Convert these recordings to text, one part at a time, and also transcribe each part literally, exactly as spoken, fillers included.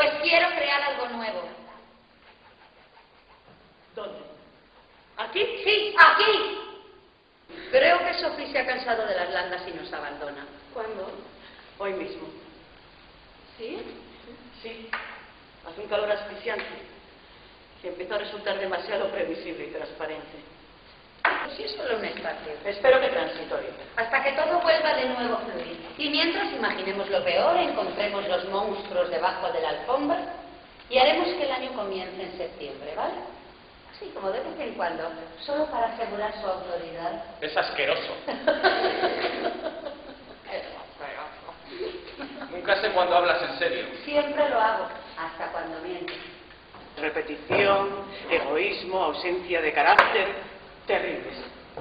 Pues quiero crear algo nuevo. ¿Dónde? ¿Aquí? Sí, aquí. Creo que Sophie se ha cansado de las landas y nos abandona. ¿Cuándo? Hoy mismo. ¿Sí? Sí. Hace un calor asfixiante que empezó a resultar demasiado previsible y transparente. Pues sí, es solo un espacio. Espero que transitorio. Hasta que todo vuelva de nuevo a fluir. Y mientras imaginemos lo peor, encontremos los monstruos debajo de la alfombra y haremos que el año comience en septiembre, ¿vale? Así como de vez en cuando, solo para asegurar su autoridad. Es asqueroso. Nunca sé cuándo hablas en serio. Siempre lo hago, hasta cuando miento. Repetición, egoísmo, ausencia de carácter. Terribles.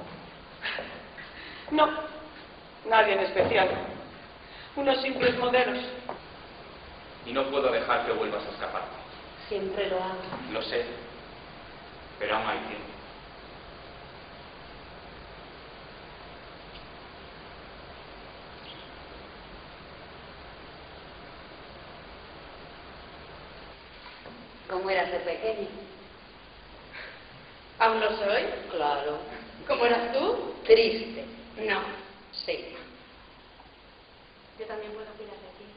No, nadie en especial. Unos simples modelos. Y no puedo dejar que vuelvas a escapar. Siempre lo hago. Lo sé, pero aún hay tiempo. ¿Cómo eras de pequeña? ¿Aún lo soy? Claro. ¿Cómo eras tú? Triste. No. Sí. Yo también puedo cuidar de ti.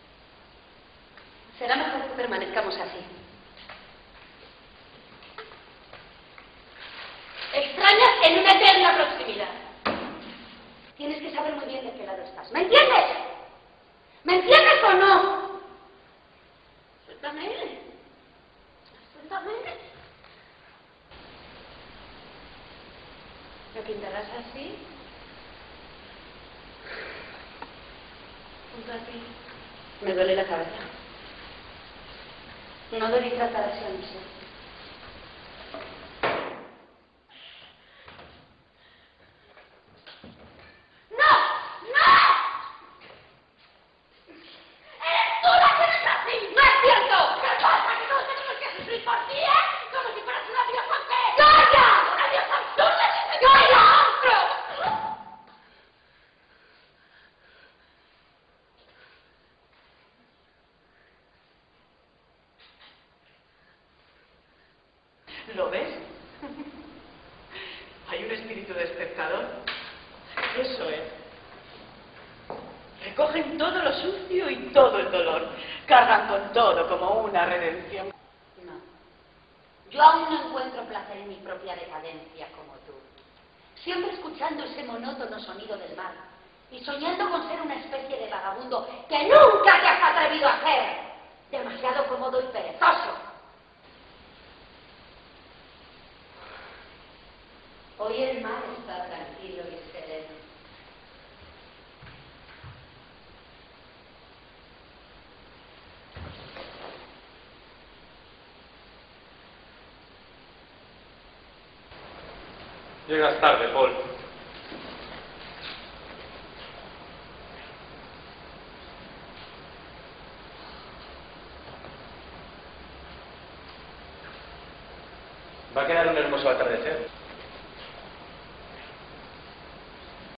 Será mejor que permanezcamos así. Extrañas en una eterna proximidad. Tienes que saber muy bien de qué lado estás. ¿Me entiendes? ¿Me entiendes o no? Suéltame. Suéltame. ¿Me pintarás así? Junto a ti. Me duele la cabeza. No debí tratar así a mi ser. ¿Lo ves? Hay un espíritu despertador. Eso es. Recogen todo lo sucio y todo el dolor. Cargan con todo como una redención. No. Yo aún no encuentro placer en mi propia decadencia como tú. Siempre escuchando ese monótono sonido del mar y soñando con ser una especie de vagabundo que nunca te has atrevido a ser. Demasiado cómodo y perezoso. Hoy el mar está tranquilo y sereno. Llegas tarde, Paul. Va a quedar un hermoso atardecer.